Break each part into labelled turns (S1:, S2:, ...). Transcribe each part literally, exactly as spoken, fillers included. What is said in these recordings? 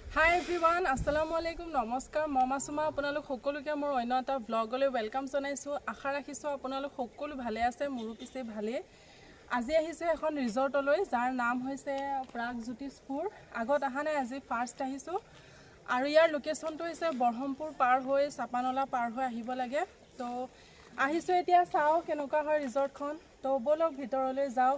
S1: Hi everyone, assalamu alaikum, namaskar, mama suma আপোনালোক সকলোকে মোৰ অন্য এটা ব্লগলৈ ওয়েলকাম জনাইছো। আশা ৰাখিছো আপোনালোক সকলো ভালে আছে, মোৰো পিছে ভালে। আজি আহিছো এখন ৰিজৰ্টলৈ যাৰ নাম হৈছে প্ৰাগজ্যোতিষপুৰ। আগত আহা নাই, আজি ফাৰ্ষ্ট আহিছো আৰু ইয়াৰ লোকেশনটো হৈছে বৰহমপুৰ পাৰ হৈ চাপানলা পাৰ হৈ আহিব লাগে। তো আহিছো এতিয়া, চাও কেনেকুৱা হয় ৰিজৰ্টখন। তো বলক ভিতৰলৈ যাও।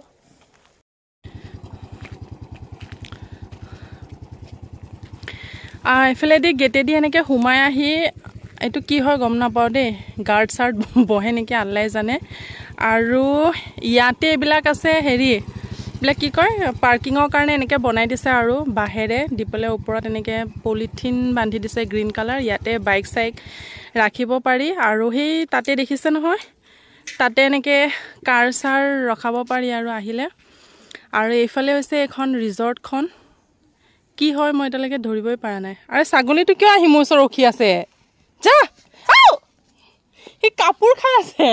S1: এফালেদি গেটেদি এনেকৈ সোমাই আহি এইটো কি হয় গম নাপাওঁ দেই, গাৰ্ড চাৰ্ড বহে নেকি আল্লাই জানে। আৰু ইয়াতে এইবিলাক আছে হেৰি এইবিলাক কি কয় পাৰ্কিঙৰ কাৰণে এনেকৈ বনাই দিছে আৰু বাঁহেৰে দি পেলাই ওপৰত এনেকৈ পলিথিন বান্ধি দিছে গ্ৰীণ কালাৰ। ইয়াতে বাইক চাইক ৰাখিব পাৰি আৰু সেই তাতে দেখিছে নহয়, তাতে এনেকৈ কাৰ চাৰ ৰখাব পাৰি আৰু আহিলে। আৰু এইফালে হৈছে এখন ৰিজৰ্টখন। কি হয় মই এতিয়ালৈকে ধৰিবই পৰা নাই। আৰু ছাগলীটো কিয় আহি মোৰ ওচৰত ৰখি আছে? যা, সি কাপোৰ খাই আছে।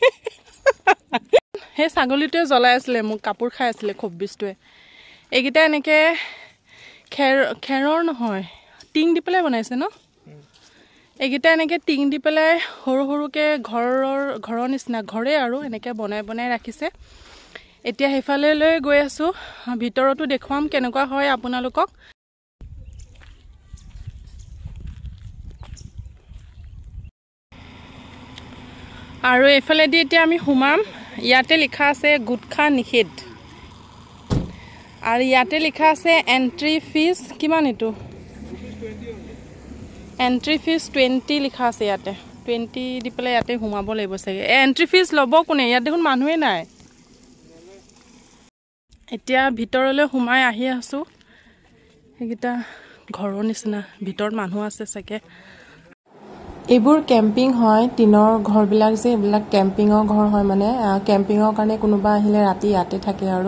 S1: সেই ছাগলীটোৱে জ্বলাই আছিলে মোক, কাপোৰ খাই আছিলে খুব বিছটোৱে। এইকেইটা এনেকৈ খেৰ খেৰৰ নহয় টিং দি পেলাই বনাইছে ন। এইকেইটা এনেকৈ টিং দি পেলাই সৰু সৰুকৈ ঘৰৰ ঘৰৰ নিচিনা ঘৰে আৰু এনেকৈ বনাই বনাই ৰাখিছে। এতিয়া সেইফালে লৈ গৈ আছোঁ, ভিতৰতো দেখুৱাম কেনেকুৱা হয় আপোনালোকক। আৰু এইফালেদি এতিয়া আমি সোমাম। ইয়াতে লিখা আছে গুটখা নিষেধ আৰু ইয়াতে লিখা আছে এণ্ট্ৰি ফিজ কিমান, এইটো এণ্ট্ৰি ফিজ টুৱেণ্টি লিখা আছে ইয়াতে। টুৱেণ্টি দি পেলাই ইয়াতে সোমাব লাগিব চাগে। এণ্ট্ৰি ফিজ ল'ব কোনে? ইয়াত দেখোন মানুহেই নাই। এতিয়া ভিতৰলৈ সোমাই আহি আছোঁ। সেইকেইটা ঘৰৰ নিচিনা, ভিতৰত মানুহ আছে চাগে। এইবোৰ কেম্পিং হয়, টিনৰ ঘৰবিলাক যে এইবিলাক কেম্পিঙৰ ঘৰ হয়। মানে কেম্পিঙৰ কাৰণে কোনোবা আহিলে ৰাতি ইয়াতে থাকে আৰু।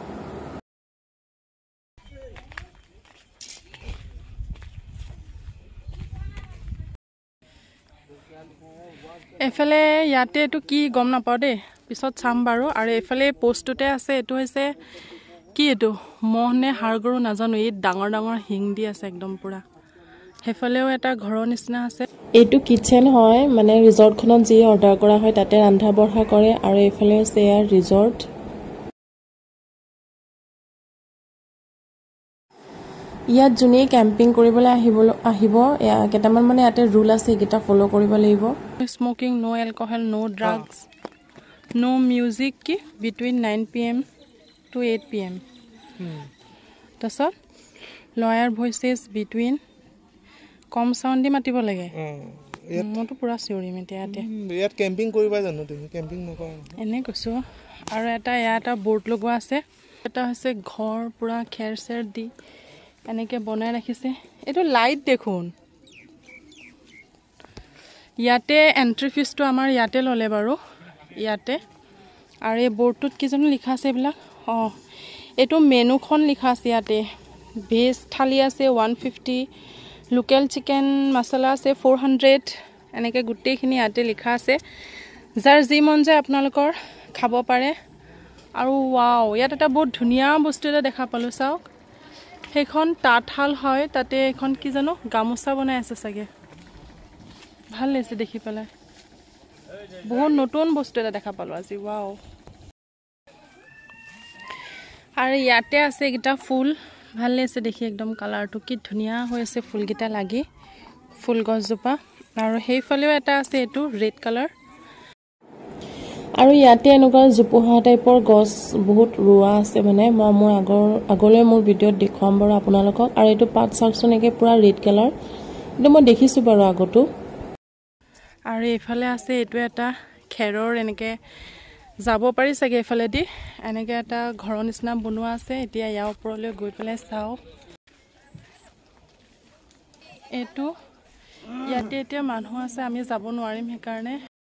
S1: এইফালে ইয়াতে এইটো কি গম নাপাওঁ দেই, পিছত চাম বাৰু। আৰু এইফালে পোষ্টটোতে আছে, এইটো হৈছে কি, এইটো মহ নে হাড় গৰু নাজানো। এই ডাঙৰ ডাঙৰ শিং দি আছে একদম পুৰা। সেইফালেও এটা ঘৰৰ নিচিনা আছে। এইটো কিটচেন হয়, মানে ৰিজৰ্টখনত যি অৰ্ডাৰ কৰা হয় তাতে ৰন্ধা বঢ়া কৰে। আৰু এইফালে হৈছে ইয়াৰ ৰিজৰ্ট। ইয়াত যোনে কেম্পিং কৰিবলৈ আহিব আহিব কেইটামান মানে ইয়াতে ৰুল আছে, সেইকেইটা ফ'ল' কৰিব লাগিব। Smoking, no' alcohol, no' drugs, no' music কি between nine PM to eight এইট পি এম। তাৰপিছত লয়াৰ ভইচেছ বিটুইন, কম চাউণ্ড দি মাতিব লাগে। মইতো পুৰা চিঞৰিম এতিয়া ইয়াতে।
S2: ইয়াত কেম্পিং কৰিবা জানো তুমি? কেম্পিং নকৰা
S1: এনেই কৈছোঁ। আৰু এটা ইয়াত এটা বৰ্ড লগোৱা আছে। এটা হৈছে ঘৰ পুৰা খেৰ চেৰ দি এনেকৈ বনাই ৰাখিছে। এইটো লাইট দেখোন। ইয়াতে এণ্ট্ৰি ফিজটো আমাৰ ইয়াতে ল'লে বাৰু, ইয়াতে। আৰু এই বৰ্ডটোত কি জানো লিখা আছে এইবিলাক। অঁ, এইটো মেনুখন লিখা আছে ইয়াতে। ভেজ থালি আছে ওৱান ফিফটি, লোকেল চিকেন মছলা আছে ফ'ৰ হাণ্ড্ৰেড। এনেকৈ গোটেইখিনি ইয়াতে লিখা আছে। যাৰ যি মন যায় আপোনালোকৰ খাব পাৰে। আৰু ৱাও, ইয়াত এটা বহুত ধুনীয়া বস্তু এটা দেখা পালোঁ, চাওক। সেইখন তাঁতশাল হয়, তাতে এখন কি জানো গামোচা বনাই আছে চাগে। ভাল লাগিছে দেখি পেলাই, বহুত নতুন বস্তু এটা দেখা পালোঁ আজি। ৱাও। আৰু ইয়াতে আছে এইকেইটা ফুল, ভাল লাগিছে দেখি একদম। কালাৰটো কি ধুনীয়া হৈ আছে ফুলকেইটা লাগি, ফুল গছজোপা। আৰু সেইফালেও এটা আছে, এইটো ৰেড কালাৰ। আৰু ইয়াতে এনেকুৱা জোপোহা টাইপৰ গছ বহুত ৰোৱা আছে। মানে মই মোৰ আগৰ আগলৈ মোৰ ভিডিঅ'ত দেখুৱাম বাৰু আপোনালোকক। আৰু এইটো পাত চাওকচোন, এনেকৈ পূৰা ৰেড কালাৰ। এইটো মই দেখিছোঁ বাৰু আগতো। আৰু এইফালে আছে এইটো এটা খেৰৰ, এনেকৈ যাব পাৰি চাগে এইফালেদি। এনেকৈ এটা ঘৰৰ নিচিনা বনোৱা আছে। এতিয়া ইয়াৰ ওপৰলৈ গৈ পেলাই চাওঁ। এইটো ইয়াতে এতিয়া মানুহ আছে, আমি যাব নোৱাৰিম সেইকাৰণে।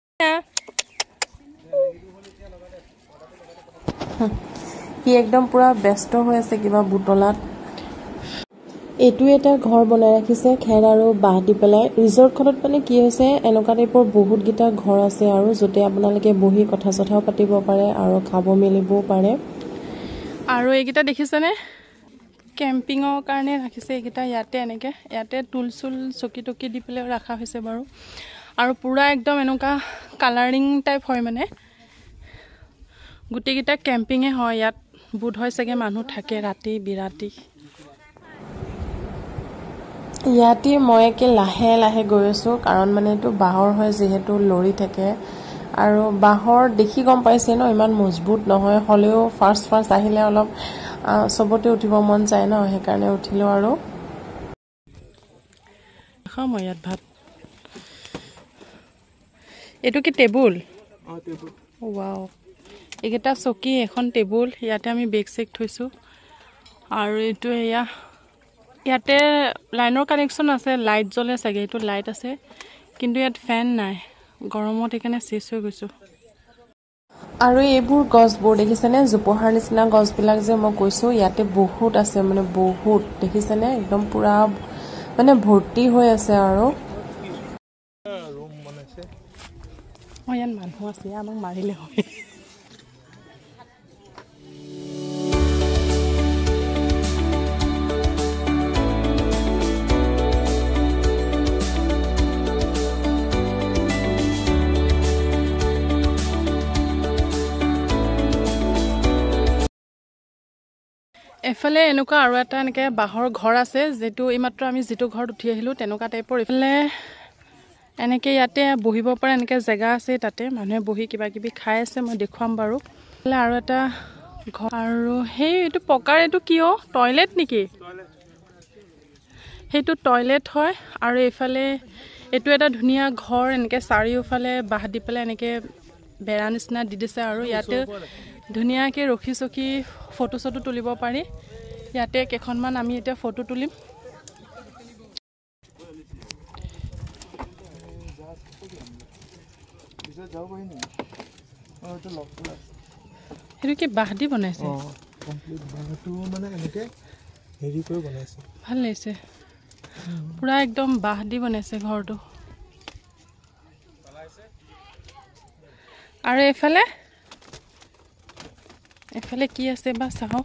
S1: সি একদম পুৰা ব্যস্ত হৈ আছে কিবা বুটলাত। এইটো এটা ঘৰ বনাই ৰাখিছে খেৰ আৰু বাঁহ দি পেলাই। ৰিজৰ্টখনত মানে কি হৈছে, এনেকুৱা টাইপৰ বহুতকেইটা ঘৰ আছে আৰু য'তে আপোনালোকে বহি কথা চথাও পাতিব পাৰে আৰু খাব মেলিবও পাৰে। আৰু এইকেইটা দেখিছেনে কেম্পিঙৰ কাৰণে ৰাখিছে এইকেইটা ইয়াতে এনেকৈ ইয়াতে টুল চুল চকী টকী দি পেলাই ৰখা হৈছে বাৰু আৰু পূৰা একদম এনেকুৱা কালাৰিং টাইপ হয় মানে গোটেইকেইটা কেম্পিঙে হয় ইয়াত বোধ হয় চাগে মানুহ থাকে ৰাতি বিৰাতি ইয়াতে মই একে লাহে লাহে গৈ আছোঁ কাৰণ মানে এইটো বাঁহৰ হয় যিহেতু লৰি থাকে আৰু বাঁহৰ দেখি গম পাইছে ন ইমান মজবুত নহয় হ'লেও ফাৰ্ষ্ট ফাৰ্ষ্ট আহিলে অলপ সবতে উঠিব মন যায় ন সেইকাৰণে উঠিলোঁ আৰু খাওঁ মই ইয়াত ভাত এইটো কি টেবুল ৱাও এইকেইটা চকী এখন টেবুল ইয়াতে আমি বেগ চেক থৈছোঁ আৰু এইটো এয়া ইয়াতে লাইনৰ কানেকশ্যন আছে লাইট জ্বলে চাগে এইটো লাইট আছে কিন্তু ইয়াত ফেন নাই গৰমত সেইকাৰণে চেচ হৈ গৈছোঁ আৰু এইবোৰ গছবোৰ দেখিছেনে জোপোহাৰ নিচিনা গছবিলাক যে মই কৈছোঁ ইয়াতে বহুত আছে মানে বহুত দেখিছেনে একদম পুৰা মানে ভৰ্তি হৈ আছে আৰু অঁ ইয়াত মানুহ আছে আমাক মাৰিলে হয় এফালে এনেকুৱা আৰু এটা এনেকৈ বাঁহৰ ঘৰ আছে যিটো এইমাত্ৰ আমি যিটো ঘৰত উঠি আহিলোঁ তেনেকুৱা টাইপৰ এইফালে এনেকৈ ইয়াতে বহিব পৰা এনেকৈ জেগা আছে তাতে মানুহে বহি কিবা কিবি খাই আছে মই দেখুৱাম বাৰু এইফালে আৰু এটা ঘৰ আৰু সেই এইটো পকাৰ এইটো কিয় টয়লেট নেকি সেইটো টয়লেট হয় আৰু এইফালে এইটো এটা ধুনীয়া ঘৰ এনেকৈ চাৰিওফালে বাঁহ দি পেলাই এনেকৈ বেৰা নিচিনা দি দিছে আৰু ইয়াতে ধুনীয়াকৈ ৰখি চখি ফটো চটো তুলিব পাৰি ইয়াতে কেইখনমান আমি এতিয়া ফটো তুলিম সেইটো কি বাঁহ দি বনাইছে ভাল লাগিছে পুৰা একদম বাঁহ দি বনাইছে ঘৰটো আৰু এইফালে এফালে কি আছে বা চাওঁ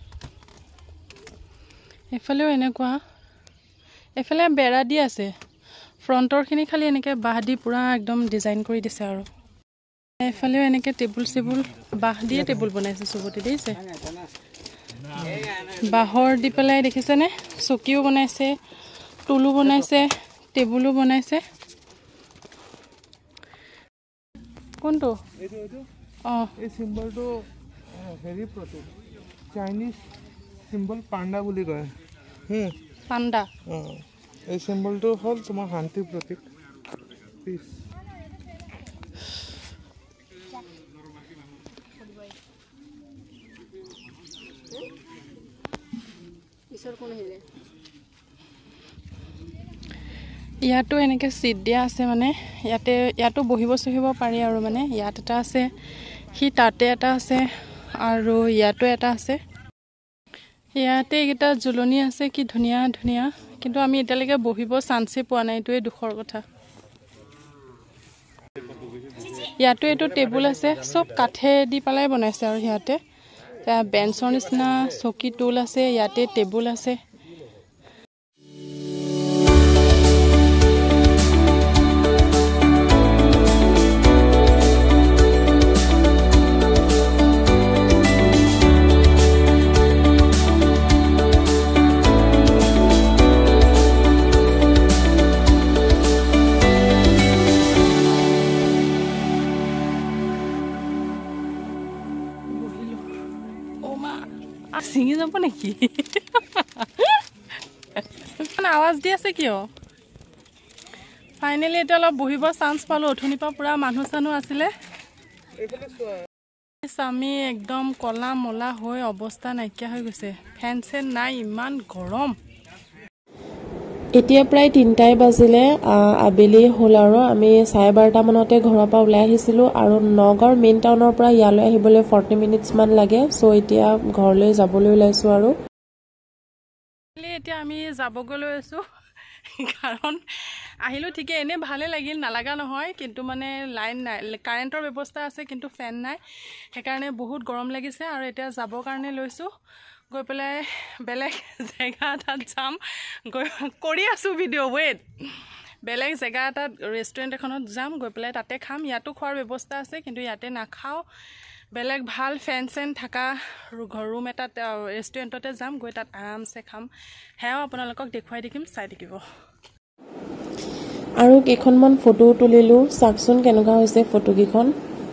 S1: এফালেও এনেকুৱা এফালে বেৰা দি আছে ফ্ৰণ্টৰখিনি খালি এনেকৈ বাঁহ দি পূৰা একদম ডিজাইন কৰি দিছে আৰু এফালেও এনেকৈ টেবুল চেবুল বাঁহ দিয়ে টেবুল বনাইছে চবতে দেখিছে বাঁহৰ দি পেলাই দেখিছেনে চকীও বনাইছে টুলো বনাইছে টেবুলো বনাইছে কোনটো অঁ
S2: এই চিম্বলটো হেৰি প্ৰতীক চাইনিজ চিম্বল পাণ্ডা বুলি কয়
S1: পাণ্ডা
S2: অঁ এই চিম্বলটো হ'ল তোমাৰ শান্তিৰ প্ৰতীক পিছ
S1: ইয়াতো এনেকৈ চিট দিয়া আছে মানে ইয়াতে ইয়াতো বহিব চহিব পাৰি আৰু মানে ইয়াত এটা আছে সি তাতে এটা আছে আৰু ইয়াতো এটা আছে ইয়াতে এইকেইটা জুলনি আছে কি ধুনীয়া ধুনীয়া কিন্তু আমি এতিয়ালৈকে বহিব চান্সেই পোৱা নাই এইটোৱে দুখৰ কথা ইয়াতো এইটো টেবুল আছে চব কাঠে দি পেলাই বনাইছে আৰু ইয়াতে বেঞ্চৰ নিচিনা চকী টুল আছে ইয়াতে টেবুল আছে ছিঙি যাব নেকি আৱাজ দি আছে কিয় ফাইনেলি এতিয়া অলপ বহিব চান্স পালোঁ অথনিৰ পৰা পূৰা মানুহ চানুহ আছিলে আমি একদম কলা মলা হৈ অৱস্থা নাইকিয়া হৈ গৈছে ফেন চেন নাই ইমান গৰম এতিয়া প্ৰায় তিনিটাই বাজিলে আবেলি হ'ল আৰু আমি চাৰে বাৰটামানতে ঘৰৰ পৰা ওলাই আহিছিলোঁ আৰু নগাঁৱৰ মেইন টাউনৰ পৰা ইয়ালৈ আহিবলৈ ফৰ্টি মিনিটছমান লাগে চ' এতিয়া ঘৰলৈ যাবলৈ ওলাইছোঁ আৰু এতিয়া আমি যাবগৈ লৈ আছোঁ কাৰণ আহিলোঁ ঠিকে এনেই ভালে লাগিল নালাগা নহয় কিন্তু মানে লাইন নাই কাৰেণ্টৰ ব্যৱস্থা আছে কিন্তু ফেন নাই সেইকাৰণে বহুত গৰম লাগিছে আৰু এতিয়া যাবৰ কাৰণে লৈছোঁ গৈ পেলাই বেলেগ জেগা এটাত যাম গৈ কৰি আছোঁ ভিডিঅ' ৱেইট বেলেগ জেগা এটাত ৰেষ্টুৰেণ্ট এখনত যাম গৈ পেলাই তাতে খাম ইয়াতো খোৱাৰ ব্যৱস্থা আছে কিন্তু ইয়াতে নাখাওঁ বেলেগ ভাল ফেন চেন থকা ৰুম এটাত ৰেষ্টুৰেণ্টতে যাম গৈ তাত আৰামছে খাম সেয়াও আপোনালোকক দেখুৱাই দেখিম চাই থাকিব
S3: আৰু কেইখনমান ফটো তুলিলোঁ চাওকচোন কেনেকুৱা হৈছে ফটোকেইখন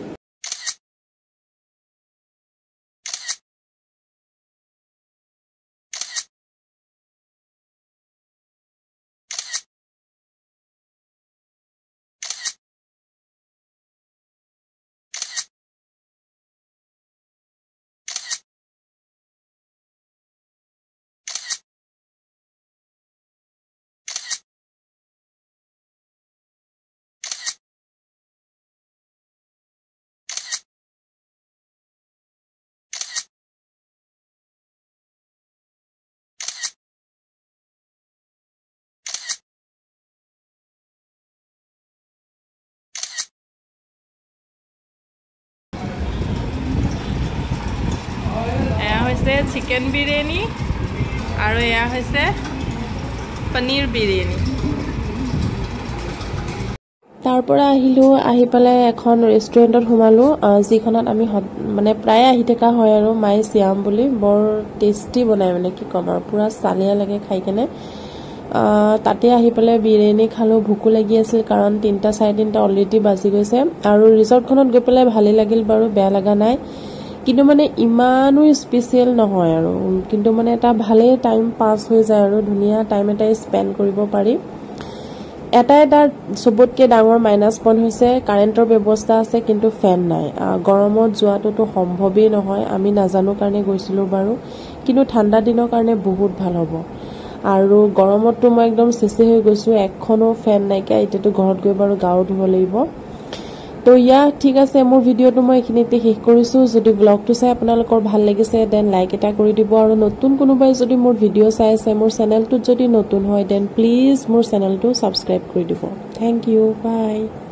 S1: চিকেন বিৰিয়ানী আৰু এয়া হৈছে পনীৰ বিৰিয়ানী
S3: তাৰ পৰা আহিলোঁ আহি পেলাই এখন ৰেষ্টুৰেণ্টত সোমালোঁ যিখনত আমি মানে প্ৰায় আহি থকা হয় আৰু মাই শ্যাম বুলি বৰ টেষ্টি বনায় মানে কি ক'ম আৰু পুৰা চালিয়া লাগে খাই কেনে তাতে আহি পেলাই বিৰিয়ানী খালোঁ ভোকো লাগি আছিল কাৰণ তিনিটা চাৰে তিনিটা অলৰেডি বাজি গৈছে আৰু ৰিজৰ্টখনত গৈ পেলাই ভালেই লাগিল বাৰু বেয়া লগা নাই কিন্তু মানে ইমানো স্পেচিয়েল নহয় আৰু কিন্তু মানে এটা ভালেই টাইম পাছ হৈ যায় আৰু ধুনীয়া টাইম এটা স্পেণ্ড কৰিব পাৰি এটা এটা সবতকৈ ডাঙৰ মাইনাছ পইণ্ট হৈছে কাৰেণ্টৰ ব্যৱস্থা আছে কিন্তু ফেন নাই গৰমত যোৱাটোতো সম্ভৱেই নহয় আমি নাজানো কাৰণে গৈছিলোঁ বাৰু কিন্তু ঠাণ্ডা দিনৰ কাৰণে বহুত ভাল হ'ব আৰু গৰমততো মই একদম চেচি হৈ গৈছোঁ এখনো ফেন নাইকিয়া এতিয়াতো ঘৰত গৈ বাৰু গাও ধুব লাগিব তো ইয়া ঠিক আছে মোৰ ভিডিঅ'টো মই এইখিনিতে শেষ কৰিছোঁ যদি ব্লগটো চাই আপোনালোকৰ ভাল লাগিছে দেন লাইক এটা কৰি দিব আৰু নতুন কোনোবাই যদি মোৰ ভিডিঅ' চাই আছে মোৰ চেনেলটোত যদি নতুন হয় দেন প্লিজ মোৰ চেনেলটো ছাবস্ক্ৰাইব কৰি দিব থেংক ইউ বাই